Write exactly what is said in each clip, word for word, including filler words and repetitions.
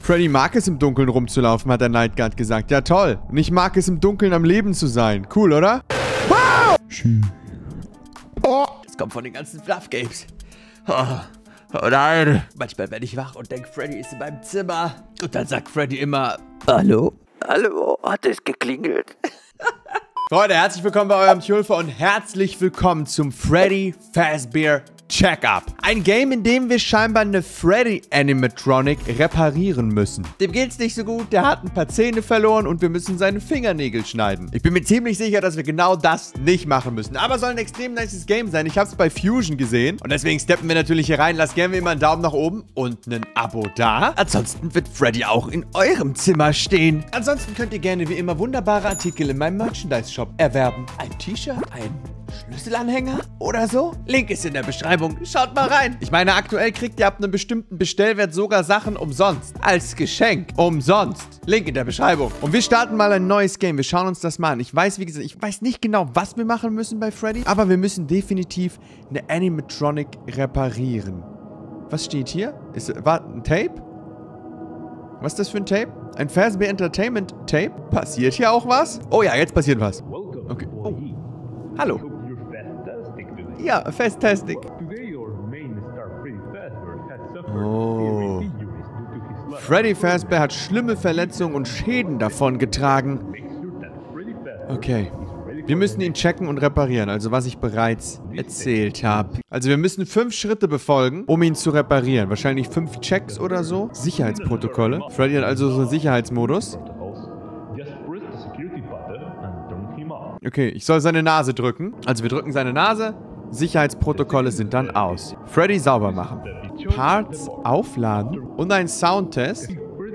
Freddy mag es im Dunkeln rumzulaufen, hat der Nightguard gesagt. Ja, toll. Und ich mag es im Dunkeln am Leben zu sein. Cool, oder? Wow! Oh, das kommt von den ganzen Fluff Games. Oh, oh nein. Manchmal werde ich wach und denke, Freddy ist in meinem Zimmer. Und dann sagt Freddy immer, hallo? Hallo, hat es geklingelt? Freunde, herzlich willkommen bei eurem Tjulfer und herzlich willkommen zum Freddy Fazbear Check-Up. Ein Game, in dem wir scheinbar eine Freddy-Animatronic reparieren müssen. Dem geht's nicht so gut, der hat ein paar Zähne verloren und wir müssen seine Fingernägel schneiden. Ich bin mir ziemlich sicher, dass wir genau das nicht machen müssen. Aber soll ein extrem nices Game sein. Ich habe es bei Fusion gesehen und deswegen steppen wir natürlich hier rein. Lasst gerne immer einen Daumen nach oben und ein Abo da. Ansonsten wird Freddy auch in eurem Zimmer stehen. Ansonsten könnt ihr gerne wie immer wunderbare Artikel in meinem Merchandise-Shop erwerben. Ein T-Shirt, ein Schlüsselanhänger oder so? Link ist in der Beschreibung. Schaut mal rein. Ich meine, aktuell kriegt ihr ab einem bestimmten Bestellwert sogar Sachen umsonst. Als Geschenk. Umsonst. Link in der Beschreibung. Und wir starten mal ein neues Game. Wir schauen uns das mal an. Ich weiß, wie gesagt, ich weiß nicht genau, was wir machen müssen bei Freddy, aber wir müssen definitiv eine Animatronic reparieren. Was steht hier? Ist, war ein Tape? Was ist das für ein Tape? Ein Fazbear Entertainment Tape? Passiert hier auch was? Oh ja, jetzt passiert was. Okay. Oh. Hallo. Ja, Fantastic. Oh. Freddy Fazbear hat schlimme Verletzungen und Schäden davon getragen. Okay. Wir müssen ihn checken und reparieren, also was ich bereits erzählt habe. Also wir müssen fünf Schritte befolgen, um ihn zu reparieren. Wahrscheinlich fünf Checks oder so. Sicherheitsprotokolle. Freddy hat also so einen Sicherheitsmodus. Okay, ich soll seine Nase drücken. Also wir drücken seine Nase. Sicherheitsprotokolle sind dann aus. Freddy sauber machen. Parts aufladen und ein Soundtest.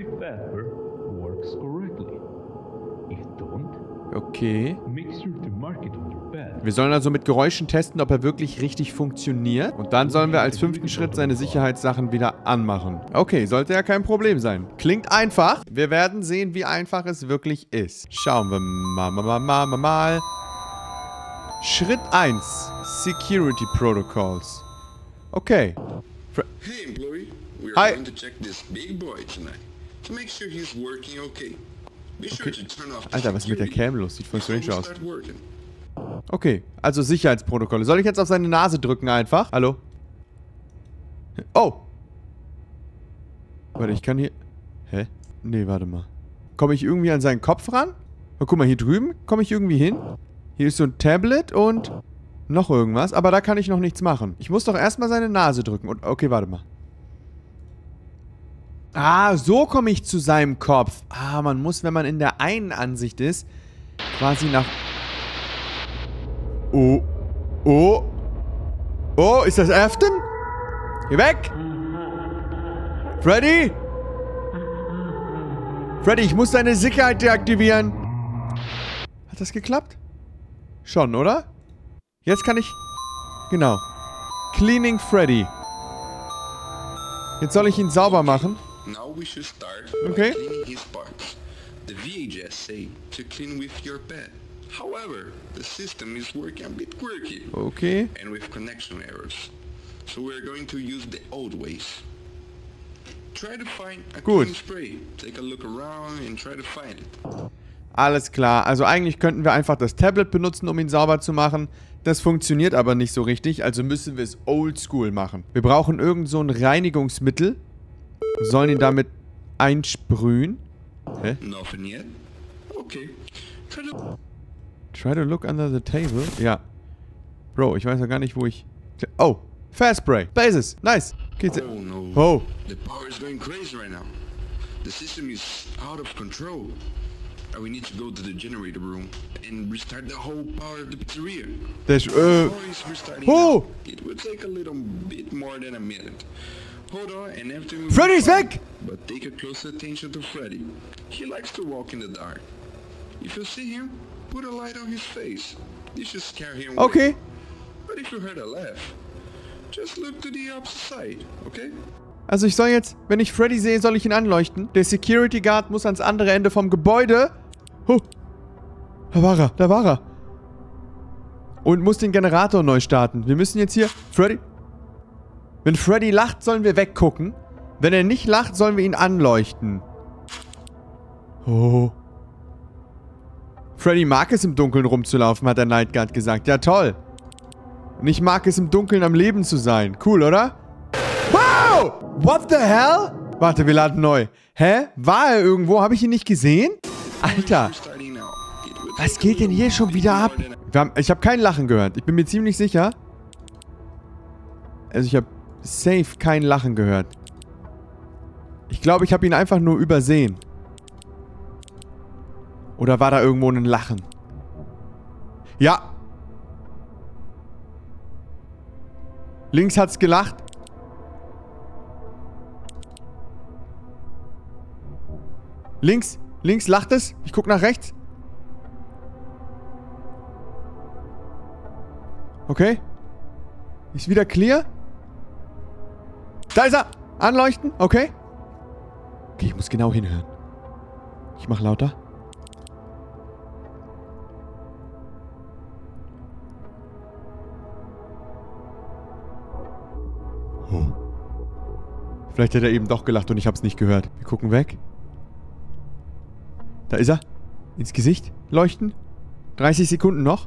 Okay. Wir sollen also mit Geräuschen testen, ob er wirklich richtig funktioniert. Und dann sollen wir als fünften Schritt seine Sicherheitssachen wieder anmachen. Okay, sollte ja kein Problem sein. Klingt einfach. Wir werden sehen, wie einfach es wirklich ist. Schauen wir mal, mal, mal, mal, mal. Schritt eins. Security Protocols. Okay. Fre Hey employee, we are Hi. going to check this big boy tonight to make sure he's working okay. Be sure Okay. to turn off the Alter, was ist mit der security Cam los? Sieht voll before strange we aus. start working. Okay, also Sicherheitsprotokolle. Soll ich jetzt auf seine Nase drücken einfach? Hallo? Oh! Warte, ich kann hier... Hä? Nee, warte mal. Komme ich irgendwie an seinen Kopf ran? Oh, guck mal, hier drüben komme ich irgendwie hin. Hier ist so ein Tablet und noch irgendwas. Aber da kann ich noch nichts machen. Ich muss doch erstmal seine Nase drücken. Und okay, warte mal. Ah, so komme ich zu seinem Kopf. Ah, man muss, wenn man in der einen Ansicht ist, quasi nach... Oh. Oh. Oh, ist das Afton? Geh weg! Freddy? Freddy, ich muss deine Sicherheit deaktivieren. Hat das geklappt? Schon, oder? Jetzt kann ich... Genau. Cleaning Freddy. Jetzt soll ich ihn sauber machen. Now we should start Okay. by cleaning his parts. The V H S say to clean with your pet. However, the system is working a bit quirky Okay. and with connection errors. So we're going to use the old ways. Try to find a Gut. clean spray. Take a look around and try to find it. Alles klar. Also eigentlich könnten wir einfach das Tablet benutzen, um ihn sauber zu machen. Das funktioniert aber nicht so richtig, also müssen wir es oldschool machen. Wir brauchen irgend so ein Reinigungsmittel. Sollen ihn damit einsprühen. Hä? Nothing yet? Okay. Try to... Try to look under the table. Ja. Bro, ich weiß ja gar nicht, wo ich... Oh, Fazspray. Basis. Nice. Geht's... Oh no. Oh. The power is going crazy right now. The system is out of control. And we need to go to the generator room and restart the whole power of the pizzeria. Der Sch... Äh... Power is restarting Oh. now. It will take a little bit more than a minute. Hold on and everything will Freddy be ist fine. weg! But take a close attention to Freddy. He likes to walk in the dark. If you see him, put a light on his face. This should scare him away. Okay. But if you heard a laugh, just look to the opposite side, okay? Also ich soll jetzt, wenn ich Freddy sehe, soll ich ihn anleuchten. Der Security Guard muss ans andere Ende vom Gebäude. Huh. Da war er, da war er. Und muss den Generator neu starten. Wir müssen jetzt hier... Freddy... Wenn Freddy lacht, sollen wir weggucken. Wenn er nicht lacht, sollen wir ihn anleuchten. Oh. Freddy mag es im Dunkeln rumzulaufen, hat der Nightguard gesagt. Ja, toll. Und ich mag es im Dunkeln am Leben zu sein. Cool, oder? Wow! What the hell? Warte, wir laden neu. Hä? War er irgendwo? Habe ich ihn nicht gesehen? Alter. Was geht denn hier schon wieder ab? Wir haben, ich habe kein Lachen gehört. Ich bin mir ziemlich sicher. Also ich habe safe kein Lachen gehört. Ich glaube, ich habe ihn einfach nur übersehen. Oder war da irgendwo ein Lachen? Ja. Links hat's gelacht. Links, links lacht es. Ich guck nach rechts. Okay. Ist wieder clear. Da ist er. Anleuchten. Okay. Okay, ich muss genau hinhören. Ich mach lauter. Oh. Vielleicht hat er eben doch gelacht und ich hab's nicht gehört. Wir gucken weg. Da ist er. Ins Gesicht leuchten. dreißig Sekunden noch.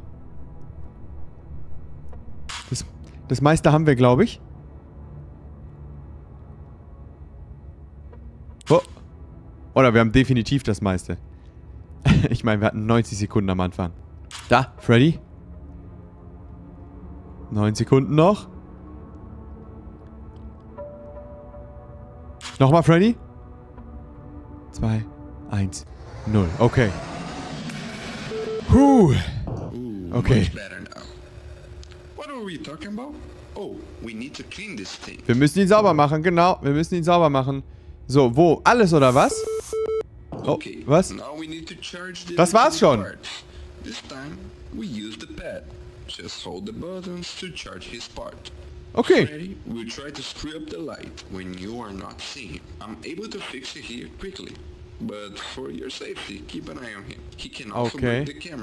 Das, das meiste haben wir, glaube ich. Oh. Oder wir haben definitiv das meiste. Ich meine, wir hatten neunzig Sekunden am Anfang. Da, Freddy. neun Sekunden noch. Nochmal, Freddy. zwei, eins, null. Okay. Puh. Okay. Wir müssen ihn sauber machen, genau. Wir müssen ihn sauber machen. So, wo? Alles oder was? Oh, was? Das war's schon. Okay. Okay.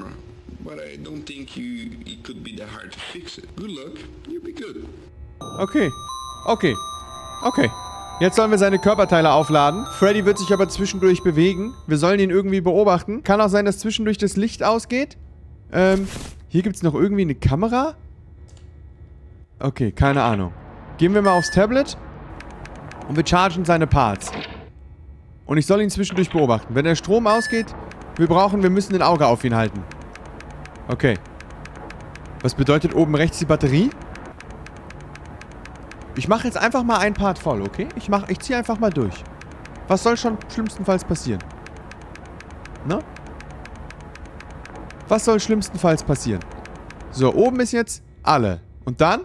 Okay. Okay. Okay. Jetzt sollen wir seine Körperteile aufladen. Freddy wird sich aber zwischendurch bewegen. Wir sollen ihn irgendwie beobachten. Kann auch sein, dass zwischendurch das Licht ausgeht. Ähm, hier gibt es noch irgendwie eine Kamera. Okay, keine Ahnung. Gehen wir mal aufs Tablet. Und wir chargen seine Parts. Und ich soll ihn zwischendurch beobachten. Wenn der Strom ausgeht, wir brauchen, wir müssen ein Auge auf ihn halten. Okay. Was bedeutet oben rechts die Batterie? Ich mache jetzt einfach mal ein Part voll, okay? Ich mach, ich ziehe einfach mal durch. Was soll schon schlimmstenfalls passieren? Ne? Was soll schlimmstenfalls passieren? So, oben ist jetzt alle. Und dann?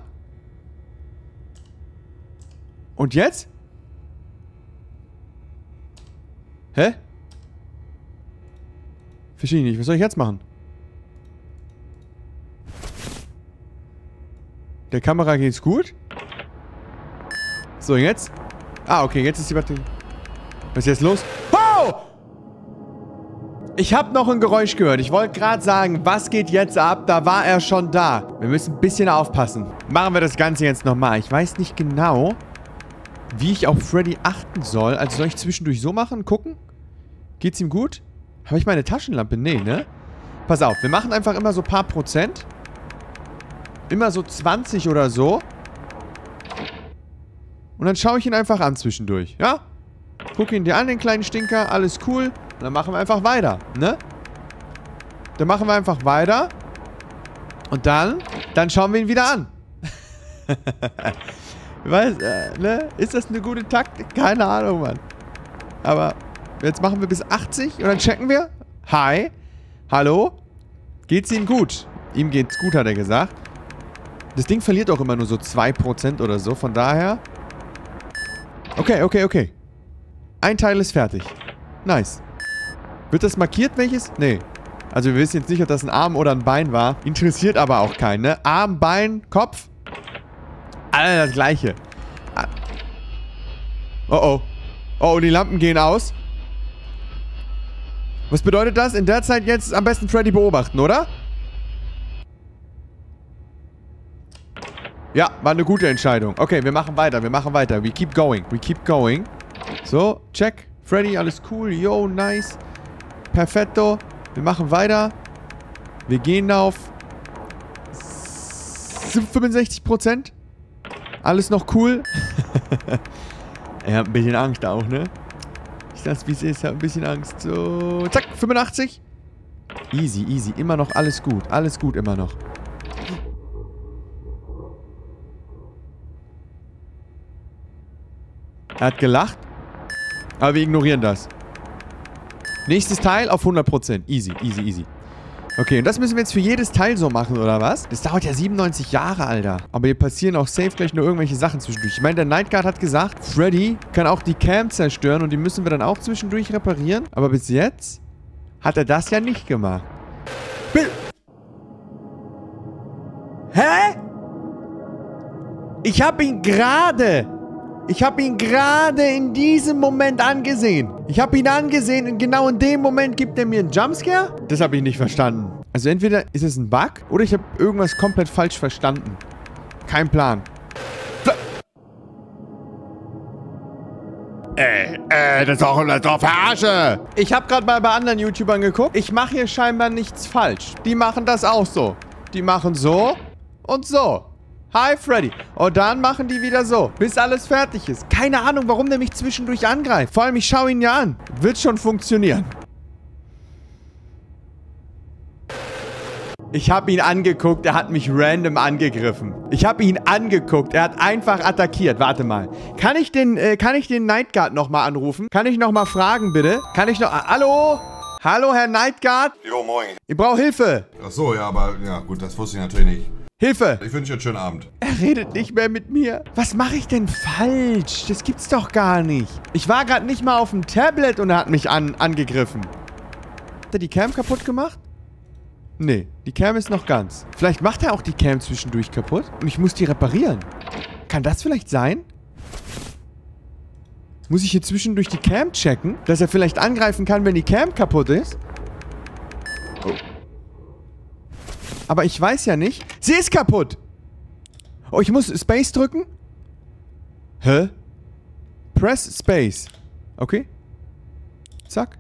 Und jetzt? Hä? Verstehe ich nicht. Was soll ich jetzt machen? Der Kamera geht's gut? So, jetzt? Ah, okay, jetzt ist die Batterie. Was ist jetzt los? Oh! Ich habe noch ein Geräusch gehört. Ich wollte gerade sagen, was geht jetzt ab? Da war er schon da. Wir müssen ein bisschen aufpassen. Machen wir das Ganze jetzt nochmal. Ich weiß nicht genau, wie ich auf Freddy achten soll. Also soll ich zwischendurch so machen? Gucken? Geht's ihm gut? Habe ich meine Taschenlampe? Nee, ne? Pass auf, wir machen einfach immer so ein paar Prozent. Immer so zwanzig oder so. Und dann schaue ich ihn einfach an zwischendurch, ja? Guck ihn dir an, den kleinen Stinker, alles cool. Und dann machen wir einfach weiter, ne? Dann machen wir einfach weiter. Und dann, dann schauen wir ihn wieder an. Weiß, äh, ne? Ist das eine gute Taktik? Keine Ahnung, Mann. Aber jetzt machen wir bis achtzig und dann checken wir. Hi. Hallo. Geht's ihm gut? Ihm geht's gut, hat er gesagt. Das Ding verliert auch immer nur so zwei Prozent oder so, von daher... Okay, okay, okay. Ein Teil ist fertig. Nice. Wird das markiert, welches? Nee. Also wir wissen jetzt nicht, ob das ein Arm oder ein Bein war. Interessiert aber auch keinen, ne? Arm, Bein, Kopf. Alle das gleiche. Oh oh. Oh, die Lampen gehen aus. Was bedeutet das? In der Zeit jetzt am besten Freddy beobachten, oder? Ja, war eine gute Entscheidung. Okay, wir machen weiter, wir machen weiter. We keep going, we keep going. So, check. Freddy, alles cool. Yo, nice. Perfetto. Wir machen weiter. Wir gehen auf fünfundsechzig Prozent. Alles noch cool. Er hat ein bisschen Angst auch, ne? Ich sag's, wie es ist. Er hat ein bisschen Angst. So, zack, fünfundachtzig. Easy, easy. Immer noch alles gut. Alles gut immer noch. Er hat gelacht. Aber wir ignorieren das. Nächstes Teil auf hundert Prozent. Easy, easy, easy. Okay, und das müssen wir jetzt für jedes Teil so machen, oder was? Das dauert ja siebenundneunzig Jahre, Alter. Aber hier passieren auch safe gleich nur irgendwelche Sachen zwischendurch. Ich meine, der Nightguard hat gesagt, Freddy kann auch die Cam zerstören und die müssen wir dann auch zwischendurch reparieren. Aber bis jetzt hat er das ja nicht gemacht. Hä? Ich habe ihn gerade... Ich habe ihn gerade in diesem Moment angesehen. Ich habe ihn angesehen und genau in dem Moment gibt er mir einen Jumpscare? Das habe ich nicht verstanden. Also entweder ist es ein Bug oder ich habe irgendwas komplett falsch verstanden. Kein Plan. Ey, äh, das ist doch eine Verarsche. Ich habe gerade mal bei anderen YouTubern geguckt. Ich mache hier scheinbar nichts falsch. Die machen das auch so. Die machen so und so. Hi, Freddy. Und dann machen die wieder so, bis alles fertig ist. Keine Ahnung, warum der mich zwischendurch angreift. Vor allem, ich schaue ihn ja an. Wird schon funktionieren. Ich habe ihn angeguckt, er hat mich random angegriffen. Ich habe ihn angeguckt, er hat einfach attackiert. Warte mal. Kann ich den, äh, kann ich den Nightguard nochmal anrufen? Kann ich nochmal fragen, bitte? Kann ich noch... Ah, hallo? Hallo, Herr Nightguard? Jo, moin. Ich brauche Hilfe. Ach so, ja, aber... Ja, gut, das wusste ich natürlich nicht. Hilfe! Ich wünsche dir einen schönen Abend. Er redet nicht mehr mit mir. Was mache ich denn falsch? Das gibt's doch gar nicht. Ich war gerade nicht mal auf dem Tablet und er hat mich an, angegriffen. Hat er die Cam kaputt gemacht? Nee, die Cam ist noch ganz. Vielleicht macht er auch die Cam zwischendurch kaputt und ich muss die reparieren. Kann das vielleicht sein? Muss ich hier zwischendurch die Cam checken, dass er vielleicht angreifen kann, wenn die Cam kaputt ist? Oh. Aber ich weiß ja nicht. Sie ist kaputt! Oh, ich muss Space drücken? Hä? Press Space. Okay. Zack.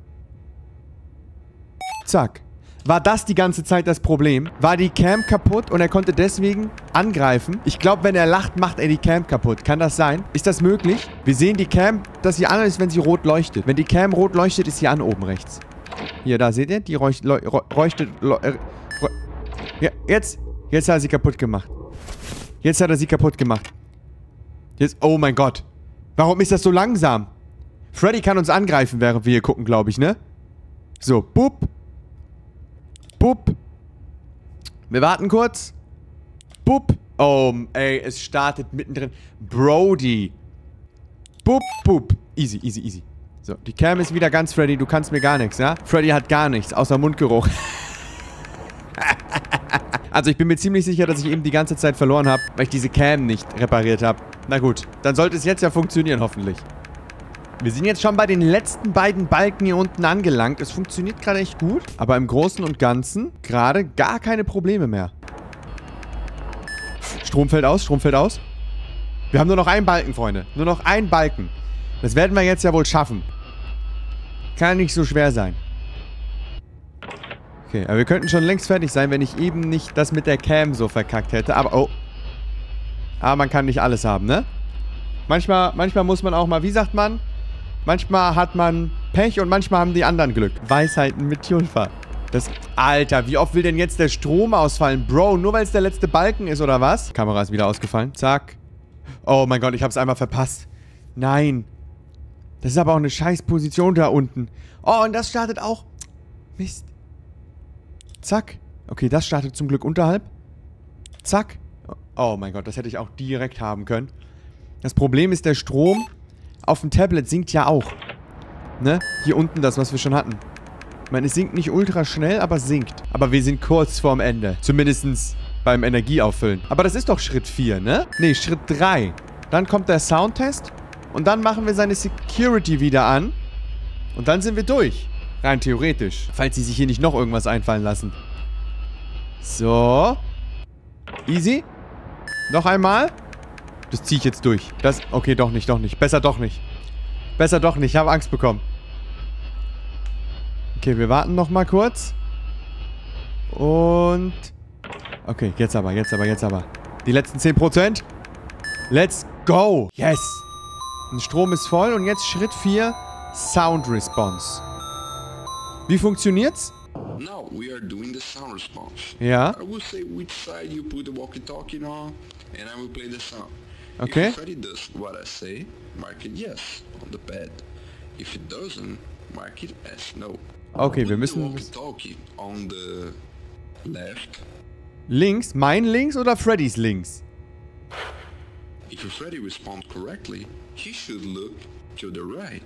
Zack. War das die ganze Zeit das Problem? War die Cam kaputt und er konnte deswegen angreifen? Ich glaube, wenn er lacht, macht er die Cam kaputt. Kann das sein? Ist das möglich? Wir sehen die Cam, dass sie an ist, wenn sie rot leuchtet. Wenn die Cam rot leuchtet, ist sie an oben rechts. Hier, da seht ihr? Die leuchtet... leuchtet ja, jetzt. Jetzt hat er sie kaputt gemacht. Jetzt hat er sie kaputt gemacht. Jetzt. Oh mein Gott. Warum ist das so langsam? Freddy kann uns angreifen, während wir hier gucken, glaube ich, ne? So. Boop. Boop. Wir warten kurz. Boop. Oh, ey, es startet mittendrin. Brody. Boop, boop. Easy, easy, easy. So, die Cam ist wieder ganz, Freddy. Du kannst mir gar nichts, ja? Freddy hat gar nichts, außer Mundgeruch. Also ich bin mir ziemlich sicher, dass ich eben die ganze Zeit verloren habe, weil ich diese Cam nicht repariert habe. Na gut, dann sollte es jetzt ja funktionieren, hoffentlich. Wir sind jetzt schon bei den letzten beiden Balken hier unten angelangt. Es funktioniert gerade echt gut, aber im Großen und Ganzen gerade gar keine Probleme mehr. Strom fällt aus, Strom fällt aus. Wir haben nur noch einen Balken, Freunde. Nur noch einen Balken. Das werden wir jetzt ja wohl schaffen. Kann nicht so schwer sein. Okay, aber wir könnten schon längst fertig sein, wenn ich eben nicht das mit der Cam so verkackt hätte. Aber, oh. Aber man kann nicht alles haben, ne? Manchmal, manchmal muss man auch mal, wie sagt man? Manchmal hat man Pech und manchmal haben die anderen Glück. Weisheiten mit Julfa. Das, Alter, wie oft will denn jetzt der Strom ausfallen? Bro, nur weil es der letzte Balken ist, oder was? Kamera ist wieder ausgefallen. Zack. Oh mein Gott, ich hab's einmal verpasst. Nein. Das ist aber auch eine scheiß Position da unten. Oh, und das startet auch. Mist. Zack. Okay, das startet zum Glück unterhalb. Zack. Oh mein Gott, das hätte ich auch direkt haben können. Das Problem ist, der Strom auf dem Tablet sinkt ja auch. Ne? Hier unten das, was wir schon hatten. Ich meine, es sinkt nicht ultra schnell, aber es sinkt. Aber wir sind kurz vorm Ende. Zumindest beim Energieauffüllen. Aber das ist doch Schritt vier, ne? Ne, Schritt drei. Dann kommt der Soundtest. Und dann machen wir seine Security wieder an. Und dann sind wir durch. Rein theoretisch. Falls sie sich hier nicht noch irgendwas einfallen lassen. So. Easy. Noch einmal. Das ziehe ich jetzt durch. Das, okay, doch nicht, doch nicht. Besser doch nicht. Besser doch nicht, ich habe Angst bekommen. Okay, wir warten noch mal kurz. Und... Okay, jetzt aber, jetzt aber, jetzt aber. Die letzten zehn Prozent. Let's go. Yes. Der Strom ist voll und jetzt Schritt vier. Sound Response. Wie funktioniert's? Now we are doing the sound response. Ja. I will say which side you put the walkie-talkie on, and I will play the sound. Okay. If Freddy does what I say, mark it yes on the pad. If it doesn't, mark it as no. Okay, wir Put müssen... the walkie-talkie on the left. Links? Mein links oder Freddys links? If Freddy responds correctly, he should look to the right.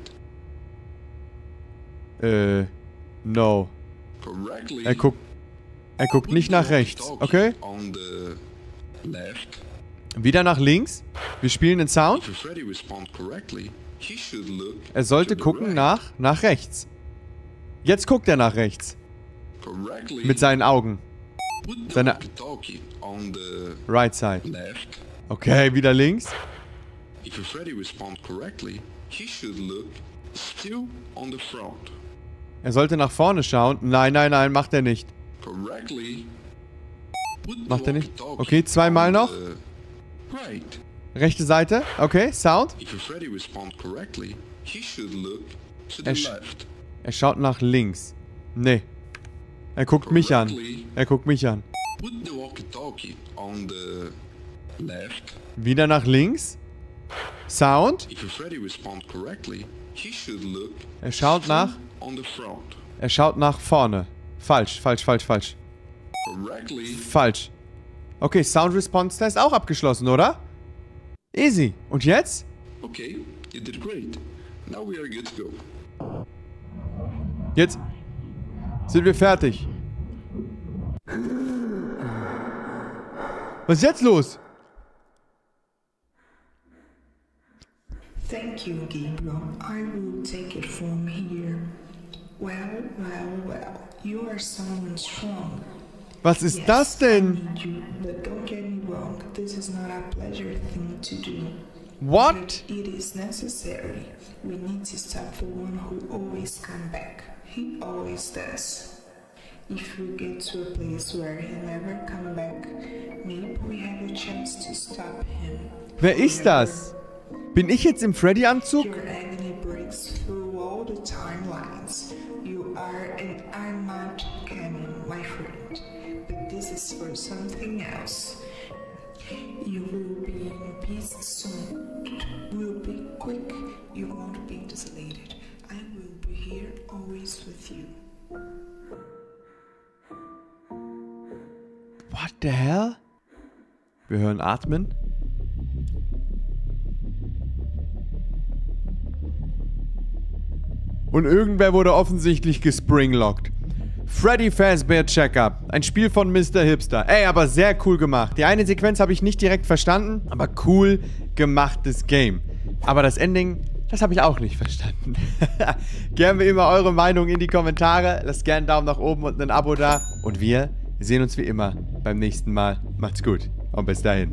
Äh, no. Correctly. Er guckt... Er guckt nicht nach rechts, okay? On the left. Wieder nach links. Wir spielen den Sound. If Freddy responds correctly, he should look Er sollte to the gucken right. nach... nach rechts. Jetzt guckt er nach rechts. Correctly. Mit seinen Augen. Put the seine- walkie-talkie on the Right side. left. Okay, wieder links. If Freddy responds correctly, he should look still on the front. Er sollte nach vorne schauen. Nein, nein, nein, macht er nicht. Correctly. Put the Macht er nicht? walkie-talkie Okay, zweimal on noch. the right. Rechte Seite. Okay, Sound. If Freddy responds correctly, he should look to Er the sch- left. Er schaut nach links. Nee. Er guckt mich an. Correctly. Er guckt mich an. Put the walkie-talkie on the left. Wieder nach links. Sound. If Freddy responds correctly, he should look Er schaut still nach. on the front. Er schaut nach vorne. Falsch, falsch, falsch, falsch. Correctly. Falsch. Okay, Sound Response Test auch abgeschlossen, oder? Easy. Und jetzt? Okay, you did great. Now we are good to go. Jetzt sind wir fertig. Was ist jetzt los? Thank you, Gabriel. I will take it from here. Well, well, well. You are someone strong. Was ist Yes, das denn? I need you, but don't get me wrong. This is not a pleasure thing to do. What? But it is necessary. We need to stop the one who always come back. He always does. If we get to a place where he never come back, maybe we have a chance to stop him. Wer ist das? Bin ich jetzt im Freddy-Anzug? Your agony breaks through all the timelines. You are and I'm not canon, my friend. But this is for something else. You will be in peace soon. We'll be quick. You won't be desolated. I will be here always with you. What the hell? Wir hören atmen. Und irgendwer wurde offensichtlich gespringlockt. Freddy Fazbear Checkup. Ein Spiel von Mister Hipster. Ey, aber sehr cool gemacht. Die eine Sequenz habe ich nicht direkt verstanden, aber cool gemachtes Game. Aber das Ending, das habe ich auch nicht verstanden. Gerne wie immer eure Meinung in die Kommentare. Lasst gerne einen Daumen nach oben und ein Abo da. Und wir sehen uns wie immer beim nächsten Mal. Macht's gut und bis dahin.